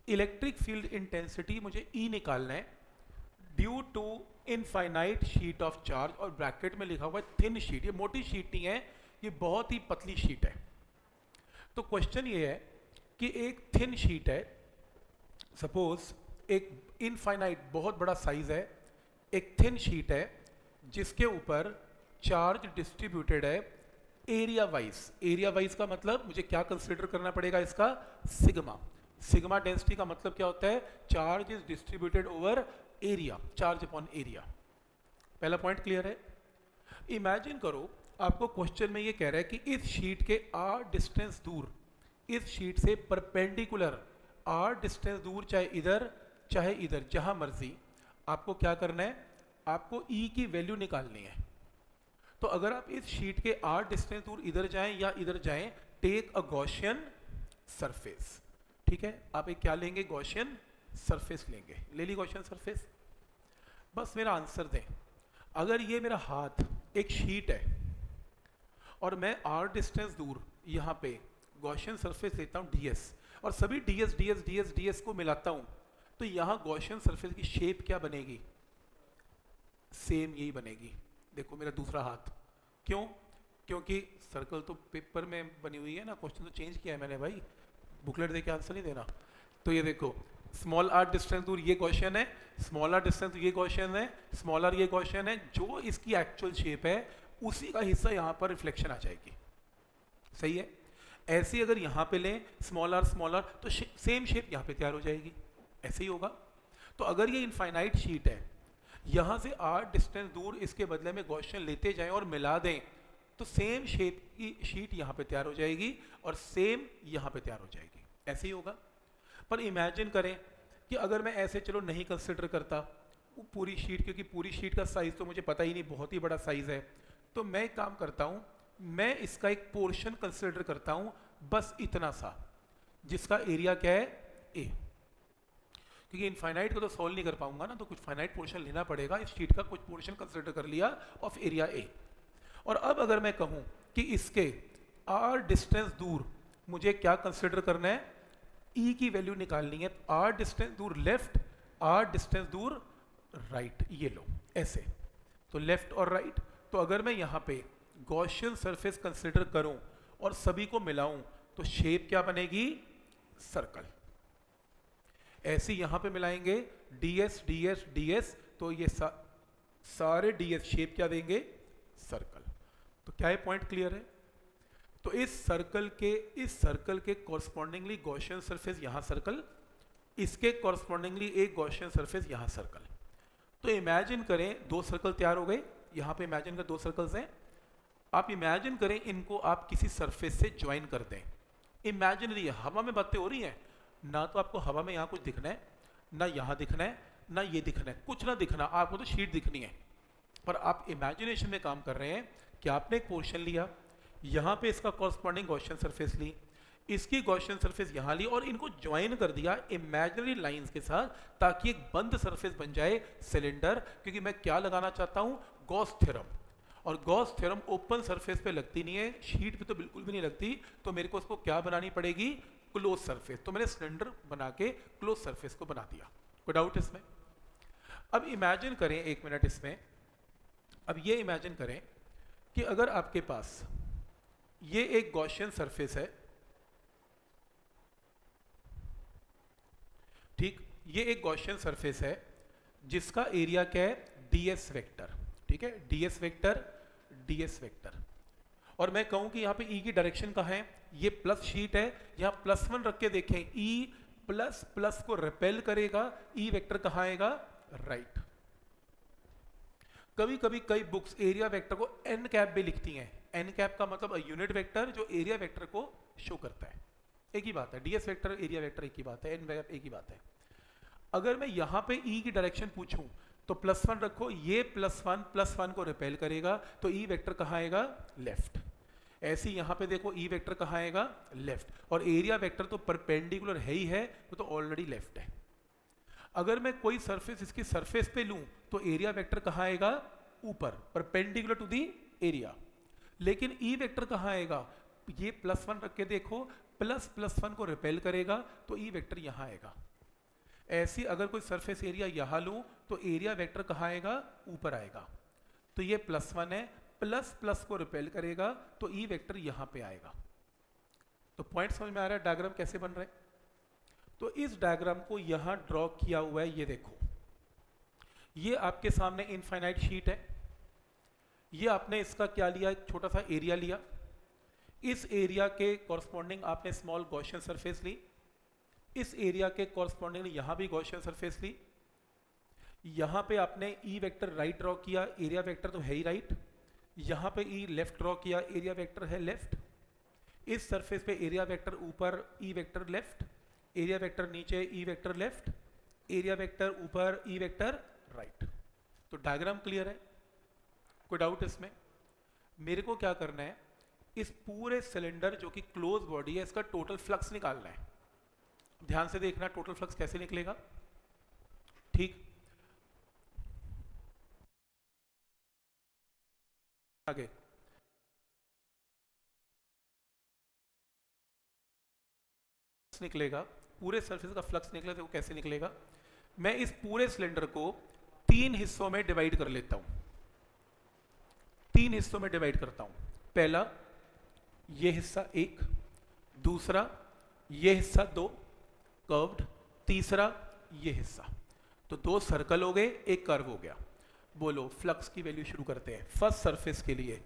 Electric field intensity मुझे E निकालना है due to infinite sheet of charge, और ब्रैकेट में लिखा हुआ है थिन शीट। ये मोटी शीट नहीं है, ये बहुत ही पतली शीट है। तो क्वेश्चन ये है कि एक थिन शीट है, सपोज एक इनफाइनाइट बहुत बड़ा साइज है, एक थिन शीट है जिसके ऊपर चार्ज डिस्ट्रीब्यूटेड है एरिया वाइज। एरिया वाइज का मतलब मुझे क्या कंसिडर करना पड़ेगा इसका, सिग्मा। सिग्मा डेंसिटी का मतलब क्या होता है, charge is distributed over area, charge upon area. पहला पॉइंट क्लियर है। इमेजिन करो आपको क्वेश्चन में ये कह रहा है कि इस शीट के आर डिस्टेंस दूर, इस शीट से परपेंडिकुलर आर डिस्टेंस दूर, चाहे इधर चाहे इधर, जहां मर्जी, आपको क्या करना है, आपको ई की वैल्यू निकालनी है। तो अगर आप इस शीट के आर डिस्टेंस दूर इधर जाएं या इधर जाएं, टेक अ गॉसियन सरफेस। ठीक है, आप एक क्या लेंगे, गॉसियन सरफेस लेंगे। ले ली गॉसियन सरफेस। बस मेरा आंसर दें। अगर ये मेरा हाथ एक शीट है और मैं आर डिस्टेंस दूर यहाँ पे गॉसियन सरफेस लेता हूँ ds, और सभी ds ds ds ds को मिलाता हूँ, तो यहाँ गॉसियन सरफेस की शेप क्या बनेगी, सेम यही बनेगी। देखो मेरा दूसरा हाथ, क्यों, क्योंकि सर्कल तो पेपर में बनी हुई है ना, क्वेश्चन तो चेंज किया है मैंने भाई, बुकलेट देके आंसर नहीं देना। तो ये देखो स्मॉल आर डिस्टेंस दूर ये क्वेश्चन है, स्मॉल आर डिस्टेंस ये क्वेश्चन है, स्मॉल आर ये क्वेश्चन है, जो इसकी एक्चुअल शेप है उसी का हिस्सा यहाँ पर रिफ्लेक्शन आ जाएगी। सही है। ऐसे अगर यहाँ पे लें स्मॉल आर तो सेम शेप यहाँ पे तैयार हो जाएगी, ऐसे ही होगा। तो अगर ये इनफाइनाइट शीट है, यहाँ से आर डिस्टेंस दूर इसके बदले में गॉसियन लेते जाएं और मिला दें, तो सेम शेप की शीट यहाँ पे तैयार हो जाएगी और सेम यहाँ पे तैयार हो जाएगी, ऐसे ही होगा। पर इमेजिन करें कि अगर मैं ऐसे चलो नहीं कंसिडर करता वो पूरी शीट, क्योंकि पूरी शीट का साइज तो मुझे पता ही नहीं, बहुत ही बड़ा साइज है, तो मैं एक काम करता हूँ, मैं इसका एक पोर्शन कंसिडर करता हूँ, बस इतना सा, जिसका एरिया क्या है, ए। क्योंकि इनफाइनाइट को तो सॉल्व नहीं कर पाऊंगा ना, तो कुछ फाइनाइट पोर्शन लेना पड़ेगा। इस शीट का कुछ पोर्शन कंसिडर कर लिया ऑफ एरिया ए। और अब अगर मैं कहूं कि इसके आर डिस्टेंस दूर मुझे क्या कंसिडर करना है, ई की वैल्यू निकालनी है। आर डिस्टेंस दूर लेफ्ट, आर डिस्टेंस दूर राइट, ये लो ऐसे, तो लेफ्ट और राइट। तो अगर मैं यहाँ पे गॉसियन सरफेस कंसिडर करूं और सभी को मिलाऊं, तो शेप क्या बनेगी, सर्कल। ऐसे यहां पे मिलाएंगे ds ds ds, तो ये सारे ds शेप क्या देंगे, सर्कल। तो क्या ये पॉइंट क्लियर है। तो इस सर्कल के कॉरस्पॉन्डिंगली गॉसियन सरफेस यहां सर्कल, इसके कॉरस्पॉन्डिंगली एक गॉसियन सरफेस यहां सर्कल। तो इमेजिन करें दो सर्कल तैयार हो गए, यहां पे इमेजिन कर दो सर्कल्स हैं। आप इमेजिन करें इनको आप किसी सरफेस से ज्वाइन कर दें। इमेजिनरी है, हवा में बातें हो रही हैं ना, तो आपको हवा में यहाँ कुछ दिखना है ना, यहाँ दिखना है ना, ये दिखना है, कुछ ना दिखना, आपको तो शीट दिखनी है। पर आप इमेजिनेशन में काम कर रहे हैं कि आपने एक पोर्शन लिया, यहाँ पे इसका कॉरस्पॉन्डिंग गॉसियन सरफेस ली, इसकी गॉसियन सरफेस यहाँ ली और इनको ज्वाइन कर दिया इमेजिनरी लाइंस के साथ, ताकि एक बंद सरफेस बन जाए सिलेंडर। क्योंकि मैं क्या लगाना चाहता हूँ, गॉस थ्योरम, और गॉस थ्योरम ओपन सरफेस पे लगती नहीं है, शीट पे तो बिल्कुल भी नहीं लगती, तो मेरे को उसको क्या बनानी पड़ेगी, क्लोज सरफेस। तो मैंने सिलेंडर बना के क्लोज सरफेस को बना दिया। कोई डाउट इसमें। अब इमेजिन करें, एक मिनट इसमें, अब ये इमेजिन करें कि अगर आपके पास ये एक गॉसियन सरफेस है, ठीक, ये एक गॉसियन सरफेस है जिसका एरिया क्या है, ds वेक्टर। ठीक है, ds वेक्टर, और मैं कहूं कि यहां पे E की डायरेक्शन कहां है, ये प्लस शीट है, यहां +1 रख के देखें, E प्लस प्लस को रिपेल करेगा, E वेक्टर कहां आएगा, राइट। कभी कभी कई बुक्स एरिया वेक्टर को n कैप भी लिखती हैं। n कैप का मतलब यूनिट वेक्टर जो एरिया वेक्टर को शो करता है। एक ही बात है, ds वेक्टर एरिया वेक्टर एक ही बात है, n कैप एक ही बात है। अगर मैं यहां पे E की डायरेक्शन पूछूं तो +1 रखो, ये +1 को रिपेल करेगा, तो E वेक्टर कहां आएगा, लेफ्ट। ऐसे ही यहां पे देखो E वेक्टर कहां आएगा, लेफ्ट, और एरिया वेक्टर तो परपेंडिकुलर है ही है, वो तो ऑलरेडी लेफ्ट है। अगर मैं कोई सरफेस इसकी सरफेस पे लूं तो एरिया वेक्टर कहां आएगा, ऊपर, परपेंडिकुलर टू दी एरिया। लेकिन E वेक्टर कहां आएगा, ये +1 रख के देखो, +1 को रिपेल करेगा, तो E वेक्टर यहां आएगा। ऐसी अगर कोई सरफेस एरिया यहाँ लूँ तो एरिया वेक्टर कहाँ आएगा, ऊपर आएगा। तो ये +1 है, प्लस प्लस को रिपेल करेगा तो ई वेक्टर यहाँ पे आएगा। तो पॉइंट समझ में आ रहा है डायग्राम कैसे बन रहा है? तो इस डायग्राम को यहाँ ड्रॉ किया हुआ है, ये देखो, ये आपके सामने इनफाइनाइट शीट है। ये आपने इसका क्या लिया, एक छोटा सा एरिया लिया। इस एरिया के कॉरस्पॉन्डिंग आपने स्मॉल गॉसियन सरफेस ली। इस एरिया के कॉरस्पॉन्डिंग यहाँ भी गॉसियन सरफेस ली। यहाँ पे आपने ई वेक्टर राइट ड्रॉ किया, एरिया वेक्टर तो है ही राइट। यहाँ पे ई लेफ्ट ड्रॉ किया, एरिया वेक्टर है लेफ्ट। इस सरफेस पे एरिया वेक्टर ऊपर, E vector left, area vector नीचे, E vector left, area vector ऊपर, ई वेक्टर राइट। तो डायग्राम क्लियर है? कोई डाउट इसमें? मेरे को क्या करना है, इस पूरे सिलेंडर जो कि क्लोज बॉडी है, इसका टोटल फ्लक्स निकालना है। ध्यान से देखना टोटल फ्लक्स कैसे निकलेगा। ठीक, आगे निकलेगा, पूरे सरफेस का फ्लक्स निकलेगा। तो कैसे निकलेगा, मैं इस पूरे सिलेंडर को 3 हिस्सों में डिवाइड कर लेता हूं। 3 हिस्सों में डिवाइड करता हूं। पहला ये हिस्सा 1, दूसरा ये हिस्सा 2 कर्व्ड, तीसरा ये हिस्सा। तो 2 सर्कल हो गए, एक कर्व हो गया। बोलो फ्लक्स की वैल्यू शुरू करते हैं। फर्स्ट सरफेस के लिए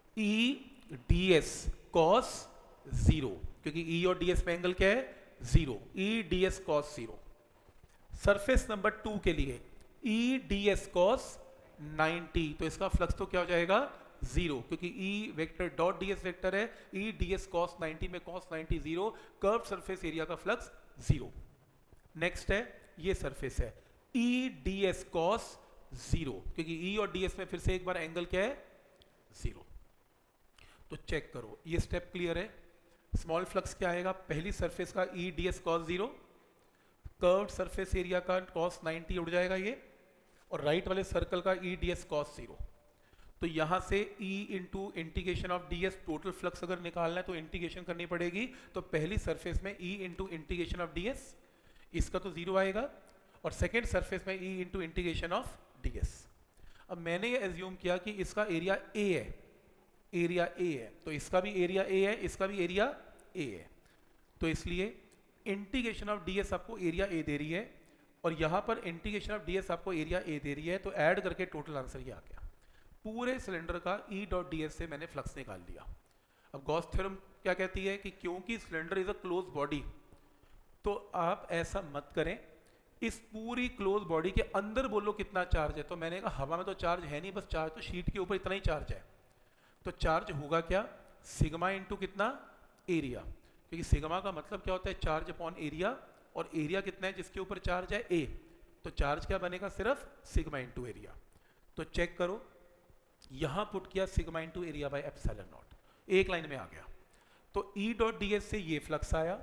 ई डी एस कॉस 0, क्योंकि ई और डी एस में एंगल क्या है, 0, E d s cos 0। Surface number 2 के लिए ई डी एस कॉस 90, तो इसका फ्लक्स तो क्या हो जाएगा, 0, क्योंकि E vector dot d s vector है। ई डी एस कॉस 90 में कॉस 90 0, कर्व सरफेस एरिया का फ्लक्स 0। नेक्स्ट है ये सरफेस है ई डी एस कॉस 0, क्योंकि ई और डी एस में फिर से एक बार एंगल क्या है, 0। तो चेक करो, ये स्टेप क्लियर है। स्मॉल फ्लक्स क्या आएगा, पहली सरफेस का E d s cos 0, curved surface area का कॉस 90 उड़ जाएगा ये, और राइट वाले सर्कल का ई डी एस कॉस 0। तो यहां से E into integration of d s, total flux अगर निकालना है तो इंटीग्रेशन करनी पड़ेगी। तो पहली सरफेस में E into integration of d s, इसका तो 0 आएगा, और सेकेंड सरफेस में E into integration of d s. अब मैंने ये एज्यूम किया कि इसका एरिया A है, एरिया A है, तो इसका भी एरिया A है, इसका भी एरिया A है। तो इसलिए इंटीग्रेशन ऑफ डी एस आपको एरिया A दे रही है, और यहां पर इंटीग्रेशन ऑफ डी एस आपको एरिया A दे रही है। तो ऐड करके टोटल आंसर ये आ गया। पूरे सिलेंडर का E डॉट डी एस से मैंने फ्लक्स निकाल दिया। अब गॉस थ्योरम क्या कहती है कि क्योंकि cylinder is a close body, तो आप ऐसा मत करें, इस पूरी क्लोज बॉडी के अंदर बोलो कितना चार्ज है। तो मैंने कहा हवा में तो चार्ज है नहीं, बस चार्ज तो शीट के ऊपर इतना ही चार्ज है। तो चार्ज होगा क्या, सिग्मा इंटू कितना, एरिया, क्योंकि सिग्मा का मतलब क्या होता है, चार्ज अपॉन एरिया, और एरिया कितना है जिसके ऊपर चार्ज है, A। तो चार्ज क्या बनेगा, सिर्फ सिग्मा इंटू एरिया। तो चेक करो, यहां पुट किया sigma into area by epsilon naught, एक लाइन में आ गया। तो E डॉट डी एस से ये फ्लक्स आया,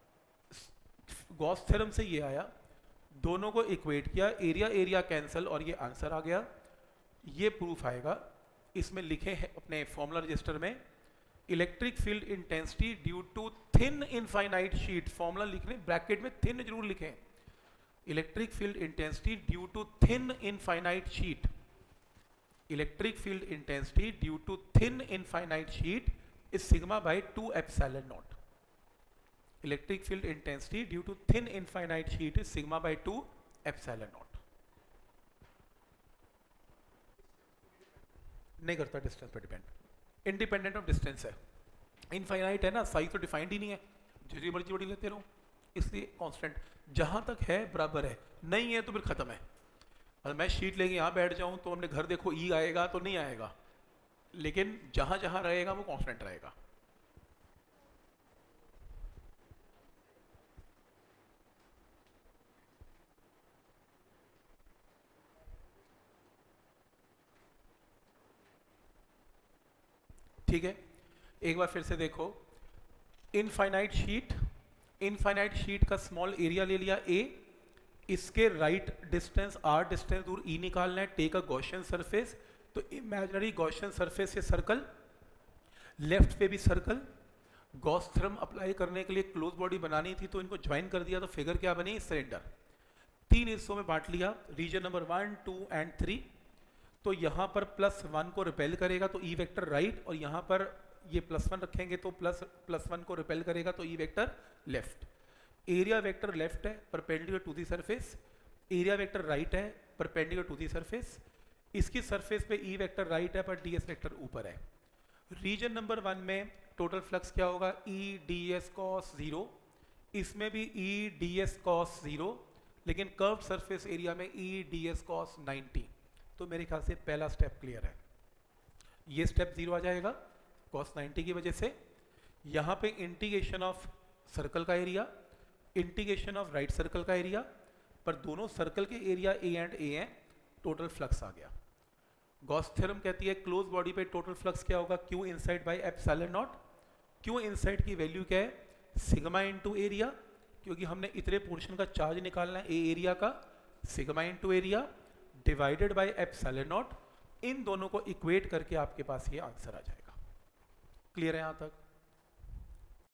गॉस थ्योरम से ये आया, दोनों को इक्वेट किया, एरिया एरिया कैंसल, और ये आंसर आ गया। ये प्रूफ आएगा, इसमें लिखे हैं अपने फॉर्मूला रजिस्टर में, electric field intensity due to thin infinite sheet. Formula लिखने ब्रैकेट में थिन जरूर लिखें, electric field intensity due to thin infinite sheet, electric field intensity due to thin infinite sheet is sigma by 2 epsilon naught. Electric field intensity due to thin infinite sheet is sigma by 2 epsilon naught. नहीं करता distance पे depend, independent of distance है। Infinite है ना, size तो defined ही नहीं है, जितनी मर्जी बड़ी लेते रहो, इसलिए कांस्टेंट जहां तक है बराबर है, नहीं है तो फिर खत्म है। अगर मैं शीट लेके यहाँ बैठ जाऊँ तो हमने घर देखो E आएगा तो नहीं आएगा, लेकिन जहां जहां रहेगा वो कांस्टेंट रहेगा। ठीक है, एक बार फिर से देखो, इनफाइनाइट शीट, इनफाइनाइट शीट का स्मॉल एरिया ले लिया A, इसके राइट डिस्टेंस R डिस्टेंस दूर E निकालना है, टेक अ गॉसियन सरफेस। तो इमेजिनरी गॉसियन सरफेस से सर्कल, लेफ्ट पे भी सर्कल, गॉस थ्योरम अप्लाई करने के लिए क्लोज बॉडी बनानी थी तो इनको ज्वाइन कर दिया, तो फिगर क्या बनी, सिलेंडर। 3 हिस्सों में बांट लिया, रीजन नंबर 1, 2 एंड 3। तो यहाँ पर +1 को रिपेल करेगा तो ई वेक्टर राइट, और यहाँ पर ये +1 रखेंगे तो +1 को रिपेल करेगा तो E vector left. Area vector left है perpendicular to the surface, area vector right है परपेंडिकुलर टू दी सरफेस। इसकी सरफेस पे ई वेक्टर राइट है पर ds वेक्टर ऊपर है। रीजन नंबर 1 में टोटल फ्लक्स क्या होगा, ई डी एस कॉस 0, इसमें भी ई डी एस कॉस 0, लेकिन कर्व सरफेस एरिया में ई डी एस कॉस 90। तो मेरे ख्याल से पहला स्टेप क्लियर है, ये स्टेप 0 आ जाएगा कॉस 90 की वजह से। यहाँ पे इंटीग्रेशन ऑफ सर्कल का area, integration of right circle का एरिया, पर दोनों सर्कल के एरिया ए एंड ए हैं, टोटल फ्लक्स आ गया। गॉस थ्योरम कहती है क्लोज बॉडी पे टोटल फ्लक्स क्या होगा, Q inside by epsilon naught. Q inside की वैल्यू क्या है, सिग्मा इनटू एरिया, क्योंकि हमने इतने पोर्शन का चार्ज निकालना है ए एरिया का, sigma into area divided by epsilon naught. इन दोनों को इक्वेट करके आपके पास ये आंसर आ जाएगा। क्लियर है यहाँ तक?